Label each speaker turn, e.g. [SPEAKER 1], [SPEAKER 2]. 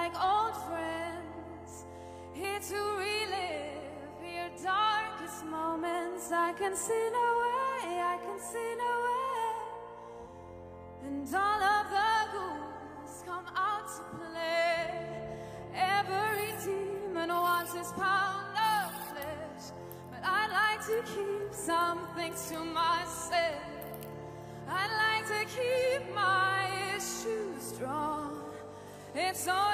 [SPEAKER 1] like old friends, here to relive your darkest moments. I can see no way, I can see no way, and all of the ghouls come out to play. Every demon wants his pound of flesh, but I'd like to keep some things to myself. I'd like to keep my issues strong. It's all